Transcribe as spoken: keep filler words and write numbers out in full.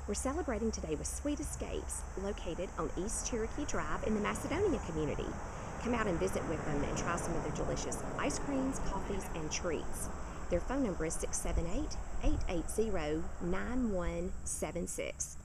We're celebrating today with Sweet Escapes, located on East Cherokee Drive in the Macedonia community. Come out and visit with them and try some of their delicious ice creams, coffees, and treats. Their phone number is six seven eight, eight eight zero, nine one seven six.